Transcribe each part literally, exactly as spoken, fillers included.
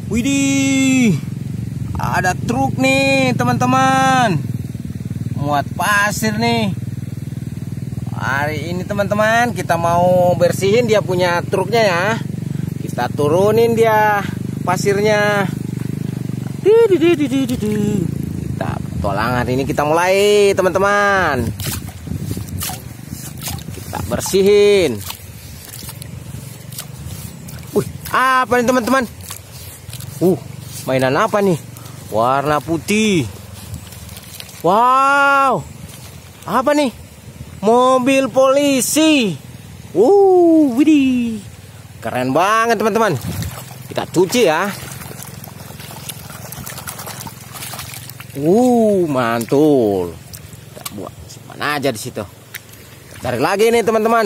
Widih, ada truk nih teman-teman, muat pasir nih. Hari ini teman-teman kita mau bersihin dia punya truknya ya. Kita turunin dia pasirnya. Kita petualangan ini kita mulai teman-teman. Kita bersihin. Wih, apa nih teman-teman? Uh, mainan apa nih? Warna putih. Wow, apa nih? Mobil polisi. Uh, widih, keren banget teman-teman. Kita cuci ya. Uh, mantul. Kita buat simpan aja di situ. Cari lagi nih teman-teman.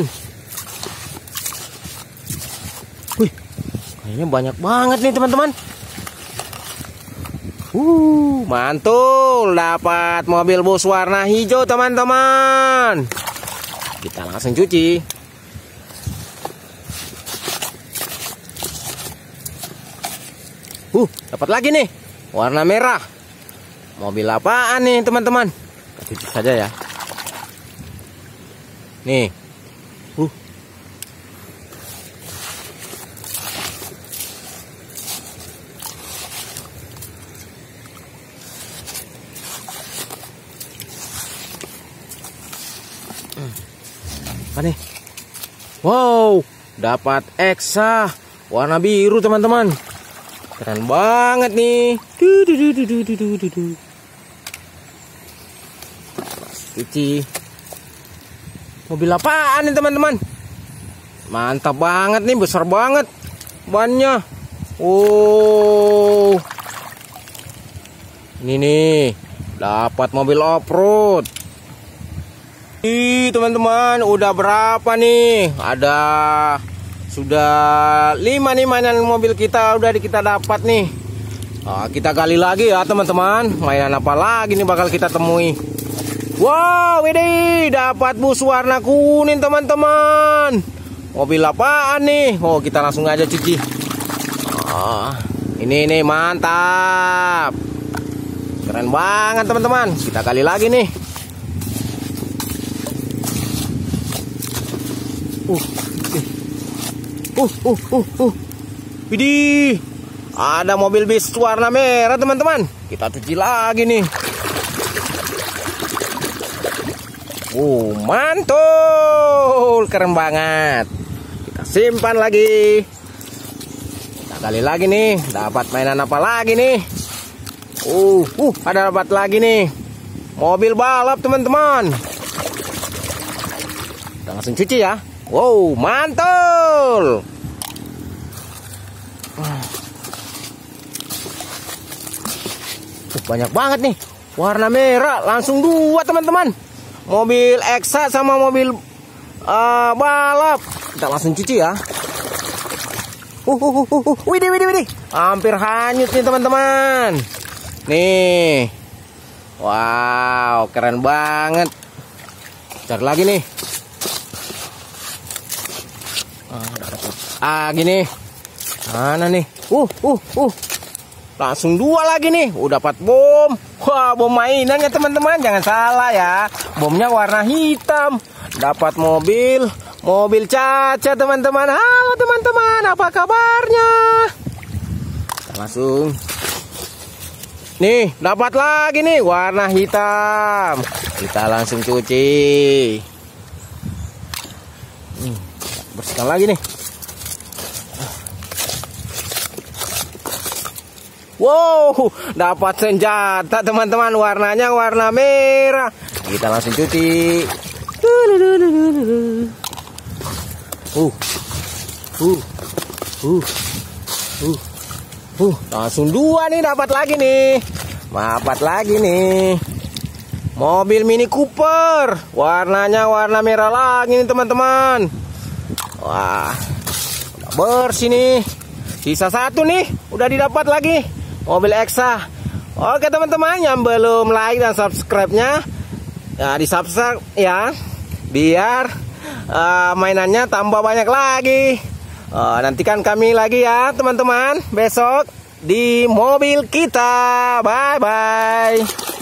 Wih, kayaknya banyak banget nih teman-teman. Uh, mantul, dapat mobil bus warna hijau teman-teman. Kita langsung cuci. Uh, dapat lagi nih warna merah. Mobil apaan nih teman-teman? Kita cuci saja ya. Nih. Uh. Apa nih? Wow, dapat Exa warna biru teman-teman. Keren banget nih. Cuci. Mobil apaan nih teman-teman? Mantap banget nih, besar banget bannya. Oh, ini nih dapat mobil off-road. Ih teman-teman, udah berapa nih? Ada sudah lima nih mainan mobil kita udah kita dapat nih. Nah, kita gali lagi ya teman-teman. Mainan apa lagi nih bakal kita temui? Wow, ini dapat bus warna kuning teman-teman. Mobil apaan nih? Oh, kita langsung aja cuci. Oh, ini nih mantap. Keren banget teman-teman. Kita gali lagi nih. Uh, uh, uh, uh, uh. Widih, ada mobil bis warna merah teman-teman. Kita cuci lagi nih. Uh, mantul, keren banget. Kita simpan lagi. Kita gali lagi nih. Dapat mainan apa lagi nih? Uh, uh, ada dapat lagi nih. Mobil balap teman-teman. Kita langsung cuci ya. Wow, mantul. Uh, banyak banget nih. Warna merah, langsung dua teman-teman. Mobil Exa sama mobil uh, balap. Kita langsung cuci ya. Uh, uh, uh, uh, uh. Widih, widih, widih. Hampir hanyut nih teman-teman. Nih. Wow, keren banget. Cari lagi nih. Ah, gini. Mana nih? Uh, uh, uh. Langsung dua lagi nih. Udah dapat bom. Wah, bom mainannya teman-teman. Jangan salah ya. Bomnya warna hitam. Dapat mobil. Mobil Caca teman-teman. Halo teman-teman. Apa kabarnya? Kita langsung. Nih, dapat lagi nih. Warna hitam. Kita langsung cuci. Hmm, bersihkan lagi nih. Wow, dapat senjata teman-teman, warnanya warna merah. Kita langsung cuci. Uh, uh, uh, uh, uh, langsung dua nih, dapat lagi nih, dapat lagi nih. Mobil Mini Cooper, warnanya warna merah lagi nih teman-teman. Wah, udah bersih nih. Sisa satu nih, udah didapat lagi. Mobil Exa. Oke teman-teman, yang belum like dan subscribe-nya ya di subscribe ya, biar uh, mainannya tambah banyak lagi. Uh, nantikan kami lagi ya teman-teman besok. di mobil kita. Bye bye.